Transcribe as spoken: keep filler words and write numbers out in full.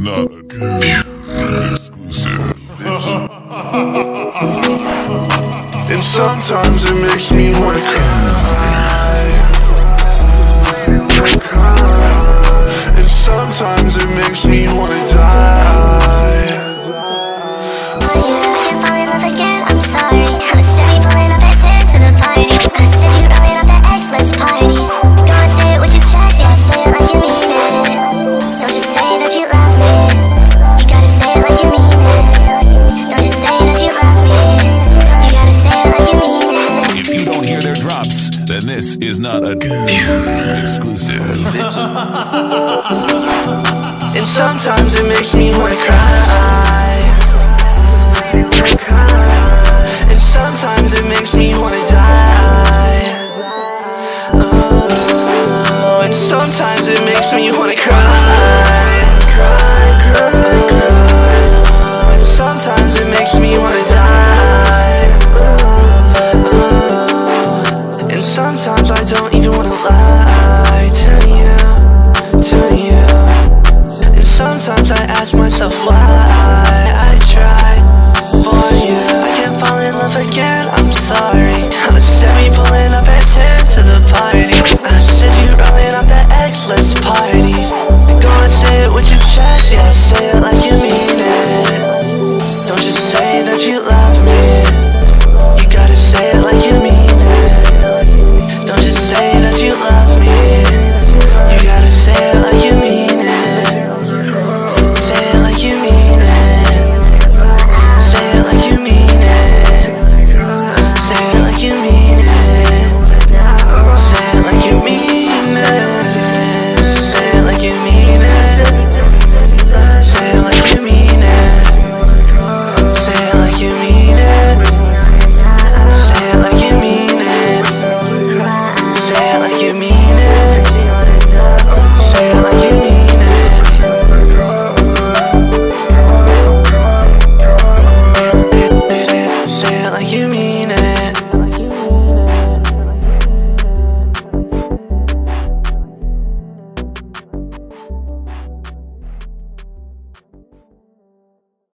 not a exclusive. And sometimes it makes me wanna cry. And sometimes it makes me wanna die. Oh yeah, I can't fall in love again, I'm sorry. I said we pulling up at ten to the party. I said you rolling up at X, let's party. Go on, say it with your chest, yeah, say it like you mean it. Don't just say that you love me, you gotta say it like you mean it. Don't just say that you love me, you gotta say it like you mean it. If you don't hear their drops, then this is not a exclusive. And sometimes it makes me wanna cry. And sometimes it makes me wanna die. Oh, and sometimes it makes me wanna cry.